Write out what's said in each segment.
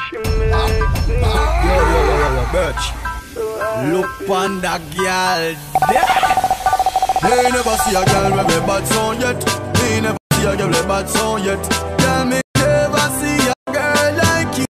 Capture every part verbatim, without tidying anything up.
Yo, yo, yo, yo, yo, Birch. Look on that girl there. Me never see a girl with a bad song yet. Me never see a girl with a bad song yet. Tell me never see a girl like you.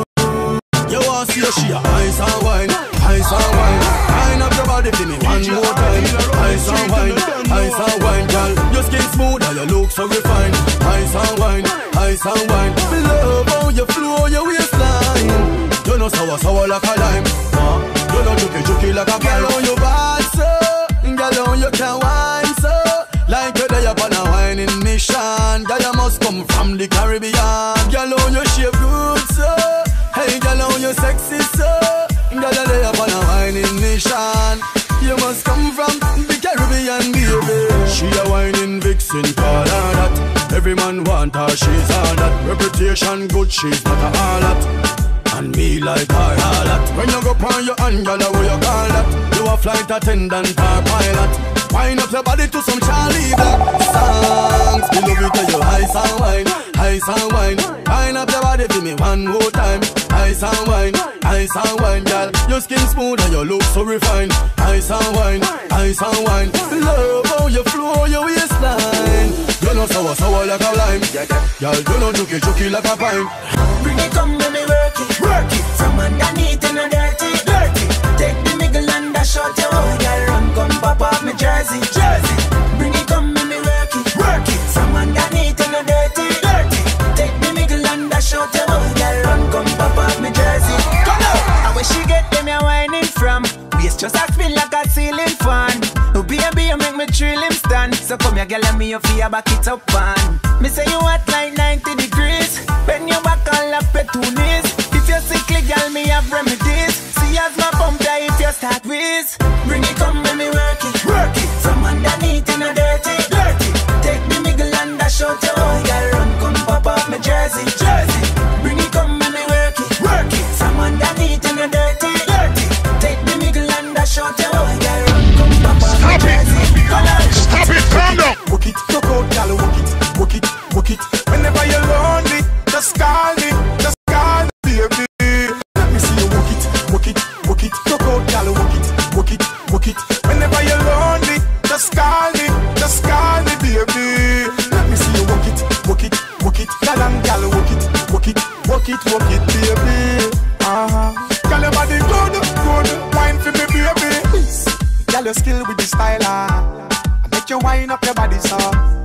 You want to see a she a ice and wine, ice and wine. Wind up your body for me one more time. Ice and wine, ice and wine, girl. Your skin smooth and your look so refined. Ice and wine, ice and wine. Me love how you flow your waistline. You know sour, sour like a lime. uh, You know juky, juky like a girl on your bad so. Girl on you can wine so. Like you're there upon a whining mission. Girl you must come from the Caribbean. Girl on you shape good so. Hey girl on you sexy so. Girl you're there upon a whining mission. You must come from the Caribbean, baby. She a whining vixen, call her that. Every man want her, she's all that. Reputation good, she's not a harlot. And me like her harlot. When you go on your hand, girl, what you call that? You a flight attendant or pilot. Wind up your body to some Charlie Black songs. Me love it till you ice and wine, ice and wine. Wind up your body for me one more time. Ice and wine, ice and wine, girl. Your skin smooth and your look so refined. Ice and wine, ice and wine. Love how you flow your waistline. You know sour, sour like a lime. Girl, you know juky, juky like a pine. Bring it, come, let me work it, work it. From underneath and a dirty, dirty. Take the middle and dash out your whole girl. Run, come, pop off me jersey, jersey. Bring it, come, let me work it, work it. From underneath and a dirty, dirty. Take the middle and dash out your whole girl. Run, come, pop off me jersey. Come on. I wish she get them you whining from. Waist just a spin like a ceiling fan. Oh baby, you make me thrill him stand. So come here, girl, and me you feel back it up on. Me say you hot like ninety degrees. Bend your back and lap your two knees. If you're sickly, girl, me have remedies. See as my pump die if you start with. Bring it, come, let me work it, work it. From underneath in a dirty, dirty. Take the middle and dash out your whole girl. Run, come, pop off my jersey, jersey. Bring it, come, let me work it, work it. From underneath in a dirty, dirty. Take the middle and dash out your whole girl. Run, come, pop off my jersey. Stop it, calm down. Walk it, go go, girl, walk it, walk it, walk it. Whenever you're lonely, just call me, just call me, baby. Let me see you walk it, walk it, walk it, go go, girl, walk it, walk it, walk it. Whenever you're lonely, just call me, just call me, baby. Let me see you walk it, walk it, walk it, girl and girl, walk it, walk it, walk it, walk it, baby. Uh huh. Girl, your body good, good, wine for me, baby. Girl, your skill with the style, ah. Make you wind up your body, so.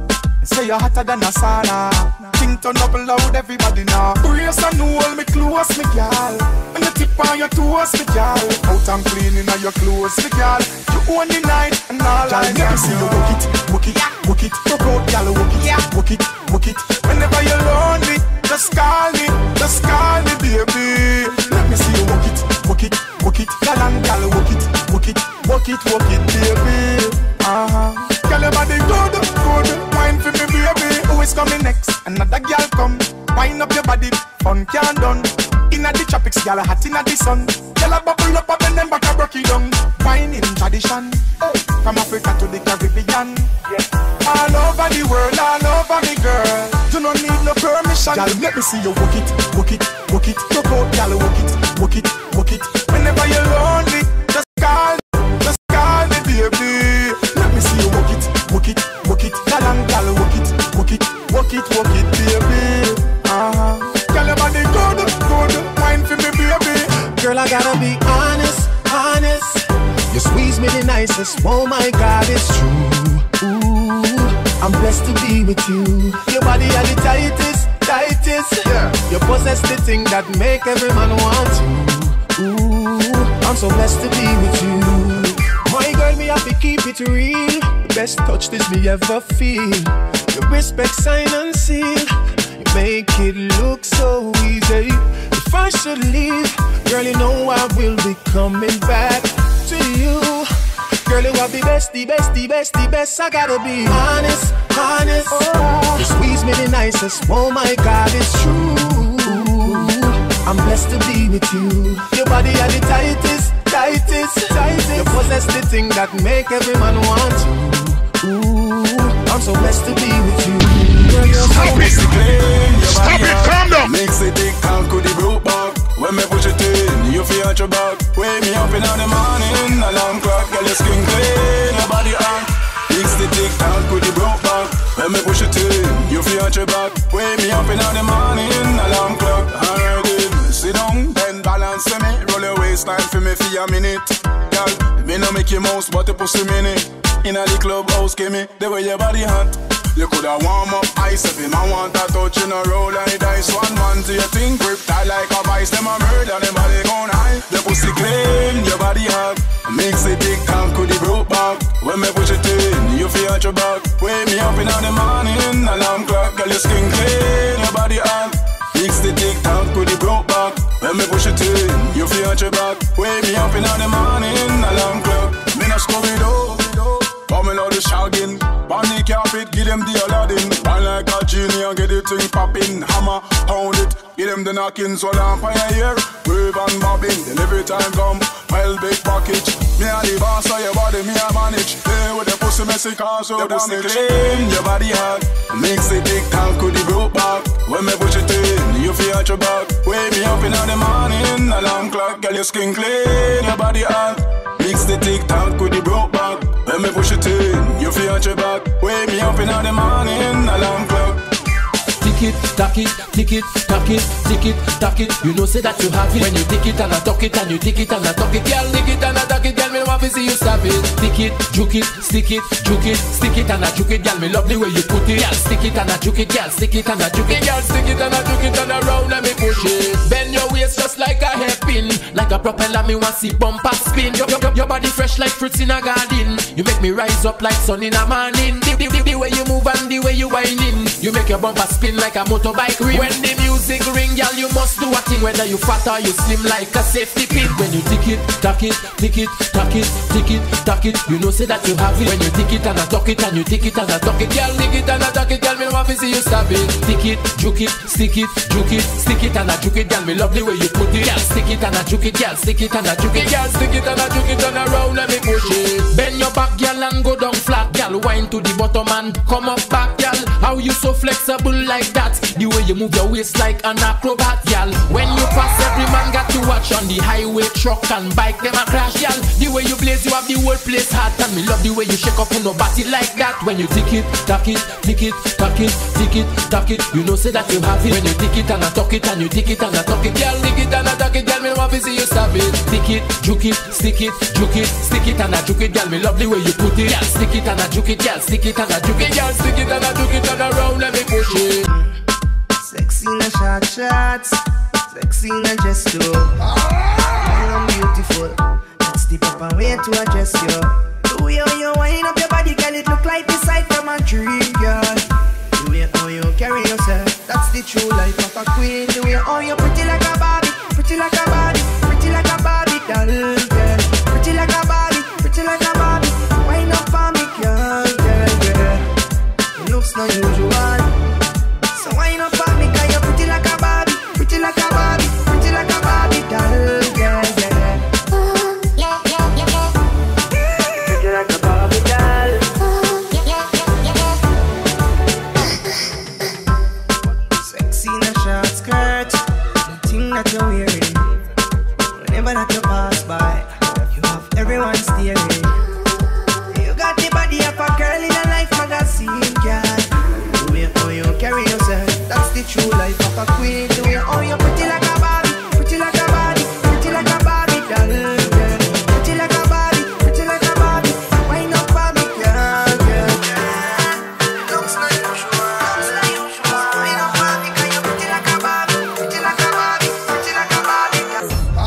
Say you're hotter than a sauna. Think turn up loud, everybody now. Brace and hold me close, me girl. And you tip on your toes, me girl. Out and clean in your clothes, me girl. You own the night and all I let me see you walk it, walk it, walk it. Go out, girl, walk it, walk it, walk it. Whenever you're lonely, just call me, just call me, baby. Let me see you walk it, walk it, walk it. Girl and girl, walk it, walk it, walk it, walk it, baby. Uh huh. Girl, your body good, good. Wine for me, baby. Who is coming next? Another girl come. Wine up your body, fun can't done. Inna the tropics, girl, hot inna the sun. Girl, a bubble up and then back a broke it down. Wine in tradition, hey. From Africa to the Caribbean, yeah. All over the world, all over me, girl. You don't need no permission. Girl, let me see you walk it, walk it, walk it. Go out, girl, walk it, walk it, walk it. Whenever you're lonely, just call, just call me, baby. Let me see you walk it, walk it, walk it. Girl and girl, walk it, walk it, walk it, walk it, baby. Uh huh. Girl, your body good, good. Wine for me, baby. Girl, I gotta be honest, honest. You squeeze me the nicest. Oh my God, it's true. Ooh, I'm blessed to be with you. Your body are the tightest, tightest. Yeah. You possess the thing that make every man want you. Ooh, I'm so blessed to be with you. My girl, me have to keep it real. The best touch this me ever feel. Your respect sign and seal. You make it look so easy. If I should leave, girl, you know I will be coming back to you. Girl, you are the best, the best, the best, the best. I gotta be honest, honest. Oh. You squeeze me the nicest. Oh my God, it's true. I'm blessed to be with you. Your body are the tightest, tightest, tightest. You possess the thing that make every man want you. Ooh, I'm so blessed to be with you. Girl, you're Stop so it! Stop it! Calm down! Makes it dick, can't go the broke back. at your back. Wake me up in the morning, alarm clock, girl, your skin clean, your body hot. Fix the tick tock with the broke back. Let me push it in, you feel at your back. Wake me up in the morning, alarm clock. Alright, sit down, then balance me. Roll your waistline for me for a minute. Girl, me no make you mouse, but you pussy minute. In a the clubhouse, give me the way your body hot. You coulda warm up ice if him a want a touch in a roll like dice. One man to your thing, grip tight like a vice. Them a murder, them body gon' high. Your pussy clean, your body hot. Mix it tick tock with the broke back. When me push it in, you feel at your back. Wake me up in the morning, alarm clock. Girl, your skin clean, your body hot. Mix the tick tock with the broke back. When me push it in, you feel at your back. Wake me up in the morning, alarm clock. Me no Scooby-Doo, but me love the shagging. Bunny carpet, give them the Aladdin. Run like a genie and get the thing popping. Hammer, pound it, give them the knocking. So lamp on your ear, wave and bobbing. Then every time come, well big package. Me a the boss of your body, me a manage. Play with the pussy messy cause so the pussy clean. Your body hot, mix it tick tock with the broke back. When me push it in, you feel at your back. Wake me up in the morning, alarm clock. Girl, your skin clean, your body hot. Mix the tick tock with the broke back. When me push it in, you feel at your back. Wake me up in the morning, alarm clock. Tick it, tack it, tick it, tack it, tick it, tack it. You know say that you have it when you tick it and I talk it and you tick it and I talk it. Girl, tick it and I talk it, girl, me want to see you stop it. Tick it, juke it, stick it, juke it, stick it and I juke it, girl, me love the way you put it. Girl, stick it and I juke it, girl, stick it and I juke it, girl, stick it and I juke it and around let me push it. Bend your waist just like a hairpin, like a propeller, me want see bumper spin. Your, your, your body fresh like fruits in a garden. You make me rise up like sun in a morning. The, the, the, the way you move and the way you whining, you make your bumper spin like a motorbike ring. When the music ring, girl, you must do a thing. Whether you fat or you slim like a safety pin. When you tick it, tack it, tick it, tack it, tick it, tack it. You know say that you have it when you tick it and I talk it and you tick it and I talk it. Girl, tick it and I talk it, girl, me want to see you stop it. Tick it, juke it, stick it, juke it, stick it and I juke it, girl, me love the way you put it. Girl, stick it and I juke it, girl, stick it and I juke it, girl, stick it and I juke it and around let me push it. Bend your back, girl, and go down flat, girl. Wind to the bottom and come up back, girl. How you so flexible like that? The way you move your waist like an acrobat, girl. When you pass, every man got to watch on the highway, truck and bike, them a crash, girl. The way you blaze, you have the whole place hot, and me love the way you shake up on no body like that. When you tick it, tack it, tick it, tack it, tick it, tack it, you know say that you have it when you tick it and I talk it and you tick it and I talk it, girl. Tick it and I talk it, girl. Me want to see you stop it. Tick it, juke it, stick it, juke it, stick it and I juke it, girl. Me love the way you put it, girl. Stick it and I juke it, girl. Stick it and I juke it, girl. Stick it and I juke it and around let me push it. Sexy in a short shorts, sexy in a dress too. I'm beautiful, that's the proper way to address you. The way how you wind up your body, girl, it look like the sight from a dream, girl. The way how you carry yourself, that's the true life of a queen. The way how you pretty like a Barbie, pretty like a Barbie, pretty like a Barbie doll, girl. Pretty like a Barbie, pretty like a Barbie. Wind up for me, girl, girl, girl. It looks not usual. So wind up for me, cause you're pretty like a Barbie, pretty like a Barbie, pretty like a Barbie doll, yeah, yeah. Ooh, yeah, yeah, yeah, yeah. Pretty like a Barbie doll. Ooh, yeah, yeah, yeah, yeah. Sexy in a short skirt, the thing that you're wearing. Whenever that you pass by, you have everyone staring. You got the body of a girl in a Life magazine, girl. The way how you carry yourself, that's the true life of a queen. The way how you pretty like a Barbie, pretty like a Barbie, pretty like a Barbie doll, girl. Pretty like a Barbie, pretty like a Barbie. Wind up for me, girl, girl. Looks like usual, looks like usual. Wind up for me, cause you're pretty like a Barbie, pretty like a Barbie, pretty like a Barbie doll.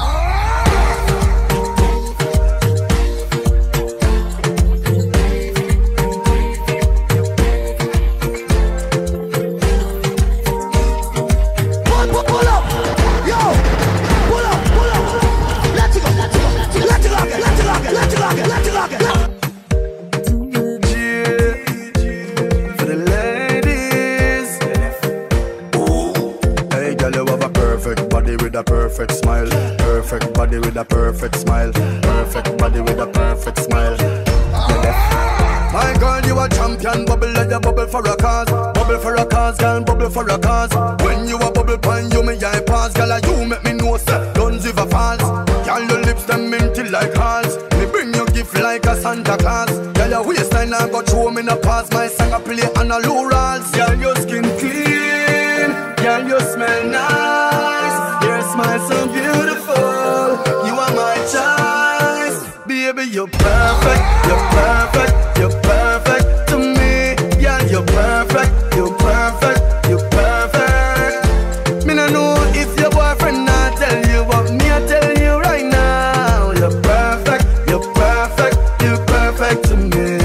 A perfect smile, perfect body with a perfect smile, perfect body with a perfect smile. My girl, you a champion, bubble like a bubble for a cause, bubble for a cause, girl, bubble for a cause. When you a bubble pan, you me eye pass, girl, you make me know say, don't give a false. Girl, your lips them minty like hearts. Me bring you gift like a Santa Claus. Girl, your waistline I got throw me in a pass. My song I play on a low rolls. Girl, your skin clean. Girl, you smell nice. Your smile so beautiful. You are my choice. Baby, you're perfect. You're perfect. You're perfect to me. Girl, you're perfect. You're perfect. You're perfect. Me no know if your boyfriend not tell you, but me I tell you right now. You're perfect. You're perfect. You're perfect to me.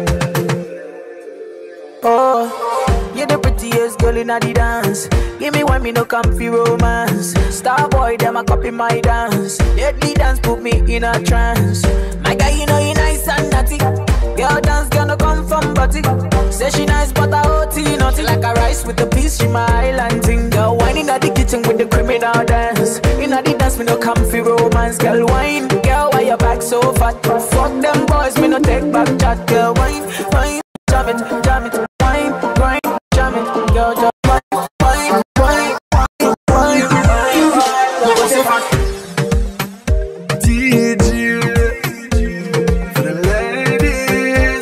Oh, you're the prettiest girl in the dance. Give me one, me no comfy romance. Star boy, them a copy my dance. Deadly dance put me in a trance. My guy, you know you nice and naughty. Your dance gonna come from body. Say she nice, but I O T naughty. Like a rice with a piece, she my island thing. Girl, wine in the kitchen with the criminal dance. In the dance, me no comfy romance. Girl, wine, girl, why your back so fat? Fuck them boys, me no take back chat. Girl, wine, wine, jam it, jam it, wine, grind, jam it, girl, jam wine, wine, wine, wine, wine, wine. D J for the ladies.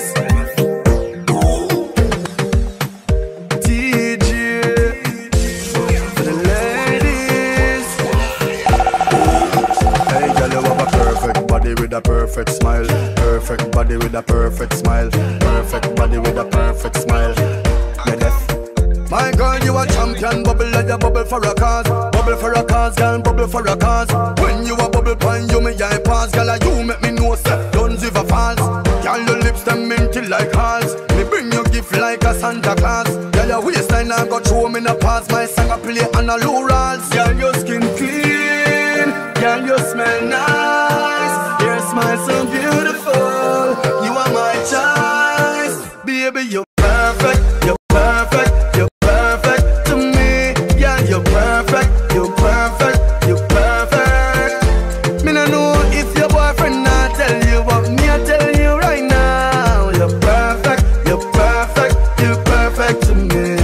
D J for the ladies. Hey, girl, you have a perfect body with a perfect smile. Perfect body with a perfect smile. Perfect body with a perfect smile. Yeah, deaf. My girl, you a champion. Bubble like a bubble for a cause. Bubble for a cause, girl, bubble for a cause. When you a bubble pine, you me eye pass. Girl, you make me know say don't give a false. Girl, your lips them minty like hearts. Me bring you gift like a Santa Claus. Girl, your waistline I got throw me in a pass. My song I play on a low rolls. Girl, your skin clean. Girl, you smell nice. Your smile so beautiful. You are my choice. Baby, you're perfect. You're perfect. You're perfect to me. Yeah, you're perfect. You're perfect. You're perfect. Me no know if your boyfriend not tell you, but me I tell you right now. You're perfect. You're perfect. You're perfect to me.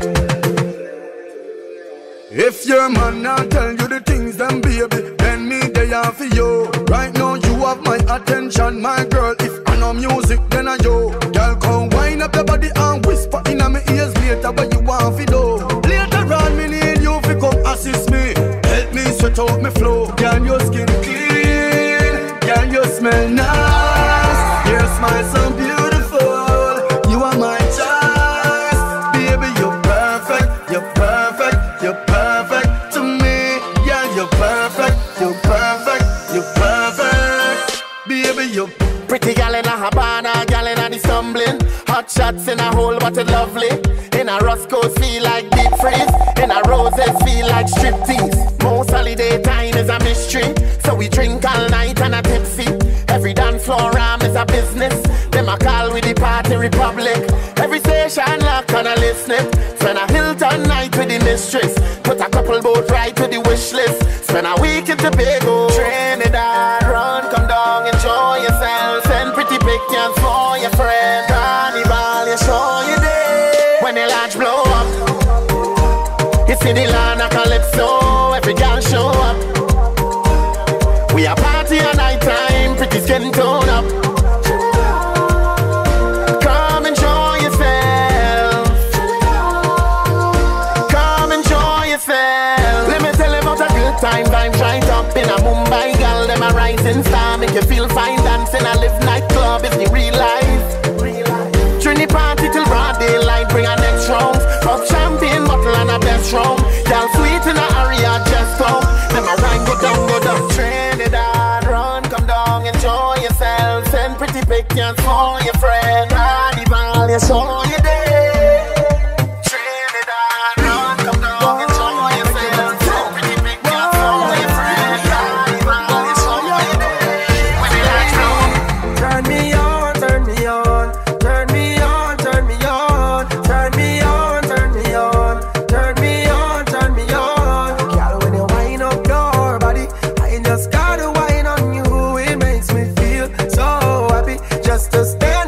If your man not tell you the things, then baby, then me they are for you. Right now you have my attention, my girl. If I know music, then I yo. Girl, come wind up your body and whisper in my ears later what you want to do. Later on, me need you to come assist me. Help me sweat out my flow. Girl, your skin clean. Girl, you smell nice. Your smile so beautiful. You are my choice. Baby, you're perfect. You're perfect. You're perfect to me. Yeah, you're perfect. You're perfect. You're perfect. Baby, you're Pretty gal in a Habana, gal in a the stumbling. Hot shots in a hole, but it lovely. In a Roscoe's feel like deep freeze. In a Roses feel like striptease. Most holiday time is a mystery. So we drink all night and a tipsy. Every dance floor ram is a business. Them a call with the party republic. Every station lock on a listening. Spend a Hilton night with the mistress. Put a couple boat right to the wish list. Spend a week in Tobago. Trinidad, run, come down, enjoy yourself. Send pretty pictures for your friend. Carnival, you show you there. When the launch blow up, you see the land of Calypso. Every girl show up. We are party at night time, pretty skin tone up. Come enjoy yourself. Come enjoy yourself. Let me tell you about a good time, vibes right up in a Mumbai. Girl, them a rising star, make you feel fine. Dancing a live nightclub is the real life. Trini party till broad daylight, bring a next round. Pop champagne bottle and a best round. Y'all sweet in a area, just come. Them a rhyme, go down, go down. Trinidad, run, come down, enjoy yourself. Send pretty pictures for your friend. Carnival, you show you there. Trinidad, run, come down, enjoy yourself. Send pretty pictures for your friend. Carnival, you show you there. When the lights roll, Turn me on, turn me on, turn me on, turn me on, turn me on, turn me on, turn me on, turn me on. Girl, when you wind up your body, I just gotta wine on you. It makes me feel so happy just to stand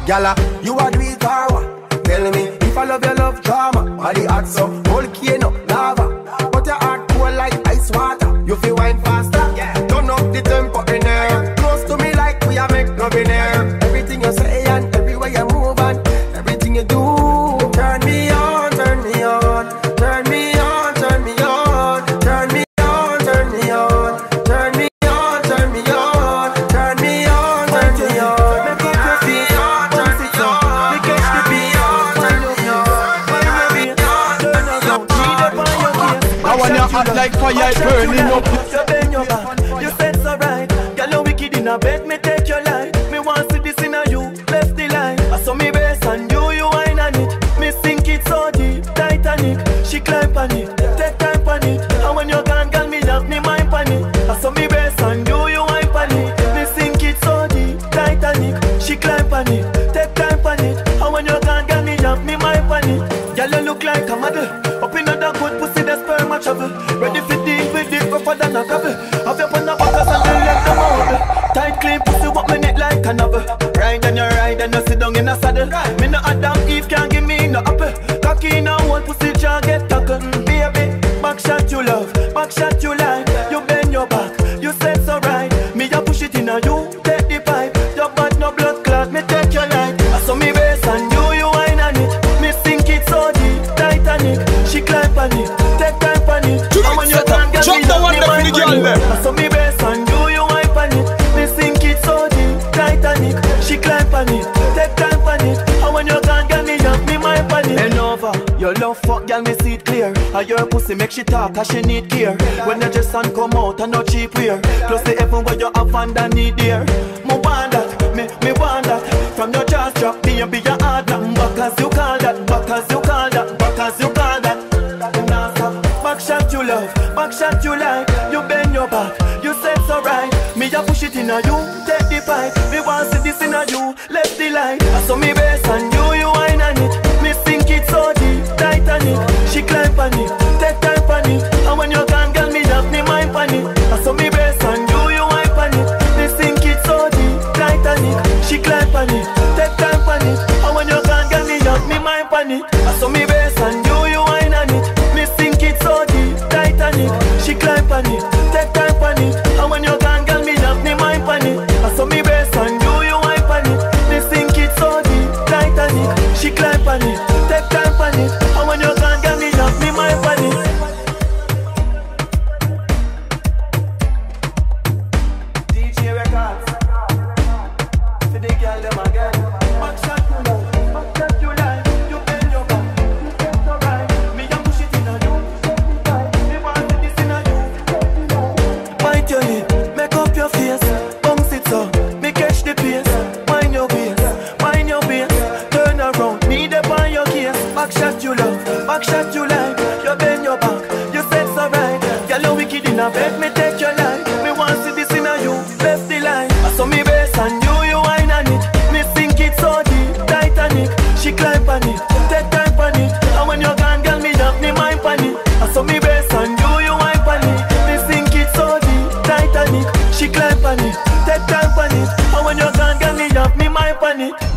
Gala, you a do it or what? Tell me if I love your love drama. Body hot so volcano lava, but your heart cold like ice water. You feel wine faster, yeah. Turn up the tempo in there. Close to me like we are make love in there. Everything you say and everywhere you move and everything you do. Turn me on, turn me on, turn me on, turn me on, turn me on, turn me on, turn me on, turn me on, turn me on, turn me on. Make it happy on, turn me on. We catch the beat on, turn me on. Turn around, need up on your face. I wanna hot like fire burning up. You bend your back, you said so right. Girl, you wicked in a bed, me take your life. Me want see this in a you, left the line. I saw me base and you, you wine on it. Me sink it so deep, Titanic. She climb on it, take time on it. And when you're gone, girl, me have me mind on it. I saw me base and you, you wine on it. Me sink it so deep, Titanic. She climb on it, take time on it. And when you're gone, girl, me have me mind on it. Girl, you look like a model. Up in that good pussy, the sperm a travel. Ready for deep with it, rougher than a gravel. Have your fun up and then let them out. Tight clean pussy, what me it like a novel. Ride and you ride and you sit down in a saddle. Me no Adam Eve can't give me no apple. Cocky in a one pussy can't get tackled. Baby, back shot you love, back shot you like. You bend your back, you said so right. Me a push it in a you, take the pipe. Your bad no blood clot, me take your life. I saw me base and you, you wine on it. Me sink it so deep, Titanic. She climb on it, take time on it. And when you can't get me, me wine on it. I saw me base and you, you wine on it. Me sink it so deep, Titanic. She climb on it, take time on it. And when you can't get me, have me mind on it. And over, your love fuck, girl, me see it clear. And your pussy make she talk, cause she need gear. When your dress and come out, and no cheap wear. Plus the heaven where you have and I need dear. Me want that, me, me want that. From your jaws drop, me and be your hard knock. Back as you call that, back as you call that, back as you call that. Now stop. Back shot you love, back shot you like. You bend your back, you said so right. Me a push it in a you, take the pipe. Me want see this in a you, left the light. I saw me base and you, you wine on it. Me sink it so deep, Titanic. She climb on it, take time on it. And when you're gone, girl, me have me mind on it. I saw me base and you, you wine on it. Me sink it so deep, Titanic. She climb on it, take time on it. And when you're gone, girl, me have me mind on it. I saw me base and you, you wine on it. Me sink it so deep, Titanic. She climb on it, take time on it. And when you're gone, girl, me have me mind on it. I saw me base and you, you wine on it. Me sink it so deep, Titanic. She climb on it, take time on it. And when you're gone, girl, me have me mind on it. D J Records, for the girl them again. Back shot you love, back shot you like. You bend your back, you said so right. Me a push it in a you, me want see this in a you. Bite your lip, make up your face, bounce it so, me catch the pace. Mind your waist, mind your waist. Turn around, me dey on your case. Back shot you love, back shot you like. You bend your back, you said so right. Girl, you wicked in a bed, me take your life. Me want see this in a you, left the line. I saw me base and you, you wine on it. Me sink it so deep, Titanic. She climb on it, take time on it. And when you're gone, girl, me have me mind on it. I saw me base and you, you wine on it. Me sink it so deep, Titanic. She climb on it, take time on it. And when you're gone, girl, me have me mind on it.